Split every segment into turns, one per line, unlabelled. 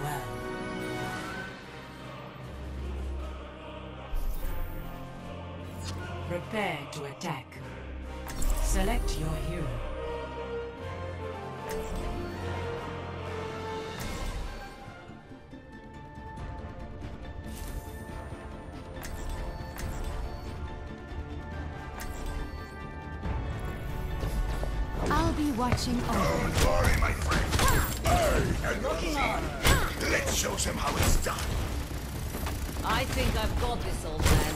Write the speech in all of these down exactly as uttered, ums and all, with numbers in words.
well. Prepare to attack. Select your hero.
I'll be watching over.
Don't worry, my friend. Hey, and looking on. Let's show them how it's done.
I think I've got this, old man.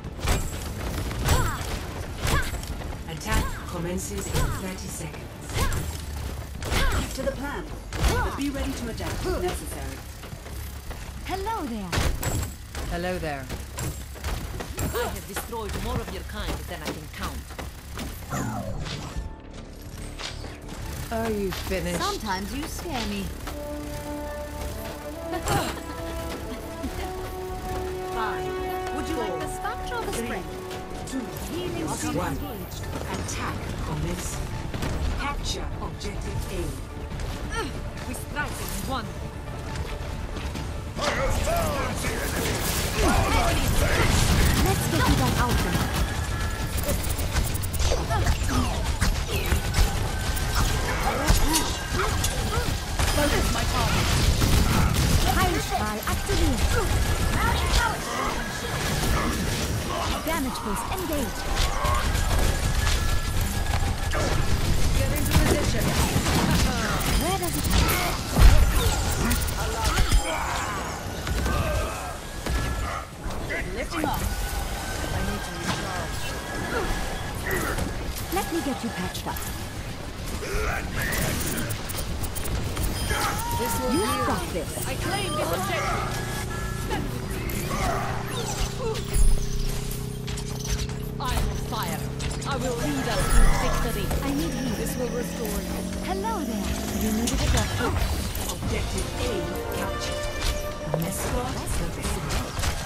Attack commences in thirty seconds.
Keep to the plan. But be ready to adapt if necessary.
Hello there.
Hello there. I have destroyed more of your kind than I can count. Are you finished?
Sometimes you scare me.
Five.
Would you like the sculpture or the
Three.
spray?
Two.
Healing stream
One.
engaged.
Attack commencing. Capture objective A.
We strike in one.
I have found the enemy. All my face.
Let's get you that out there.
Focus my target.
Heilstrahl aktiviert. Damage boost engaged.
Get into position.
Where does it hurt?
Lifting off.
I need to recharge.
Let me get you patched up.
This will
You
heal.
stop this.
I claim this objective. I will fire. I will lead us to victory.
I need heat.
This will restore you.
Hello there. You needed a doctor?
Objective A captured. Mescor service.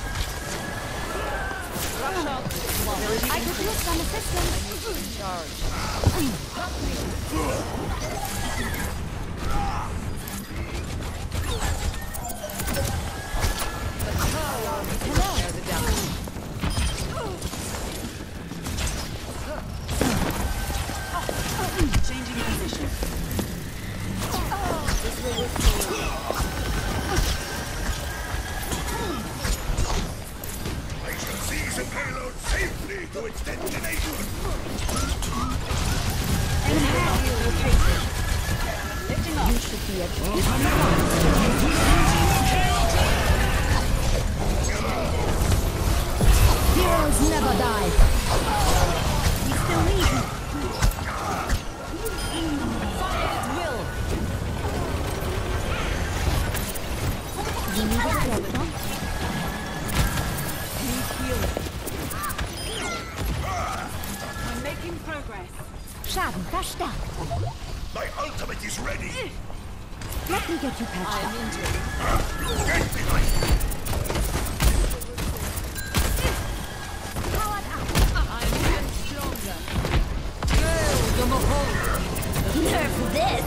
Rush out.
I could use some assistance.
Charge.
Hello.
Tear the damage.
Changing position.
This will restore you.
I shall seize the payload safely to its destination.
Lifting off.
You should be at Heroes never die. We still need you.
Fire at will.
You need a doctor?
Need healing.
I'm making progress.
Schaden verstärkt.
My ultimate is ready.
Let me get you
I
patched
am
up.
injured.
Get behind me.
Powered up.
I am getting stronger. Well, the Mahal.
Nerf this.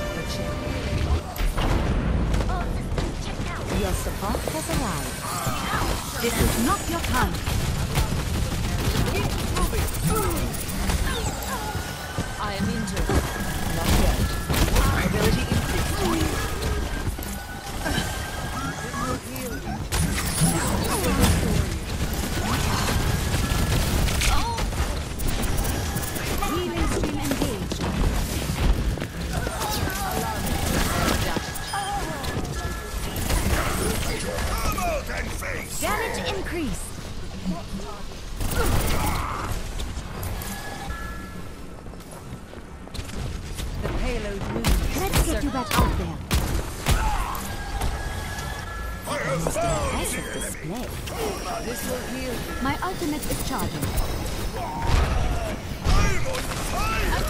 Your support has arrived. This is not your time.
I am injured.
Not yet.
Ability increased.
Healing stream engaged.
Come out and face.
Damage increased.
The payload moves.
Let's get you back out there.
I have found the
Impressive
enemy.
display.
This will heal.
My ultimate is charging.
I'm on fire.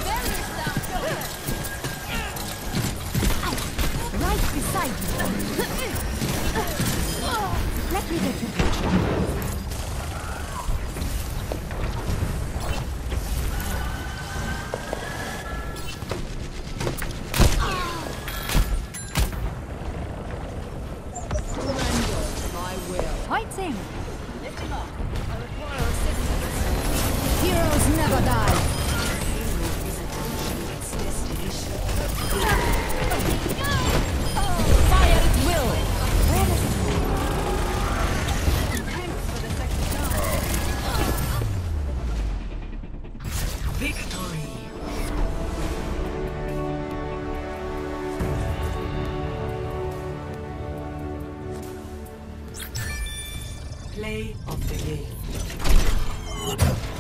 Right beside you. Let me get you patched up. Fighting!
Lifting off.
I require assistance.
Heroes never die!
Fire at will!
Thanks for the second chance.
Victory. Play of the game.